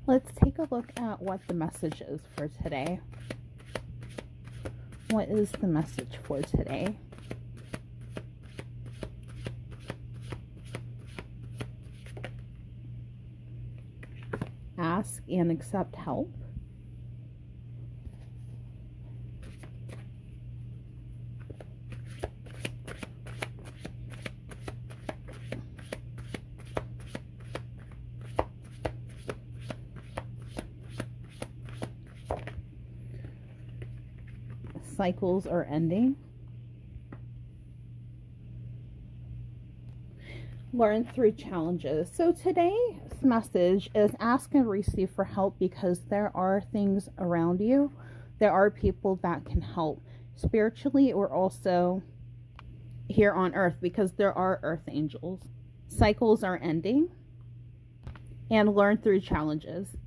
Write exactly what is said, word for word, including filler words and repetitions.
Let's take a look at what the message is for today. What is the message for today? Ask and accept help. Cycles are ending. Learn through challenges. So today's message is ask and receive for help, because there are things around you. There are people that can help spiritually or also here on earth, because there are earth angels. Cycles are ending, and learn through challenges.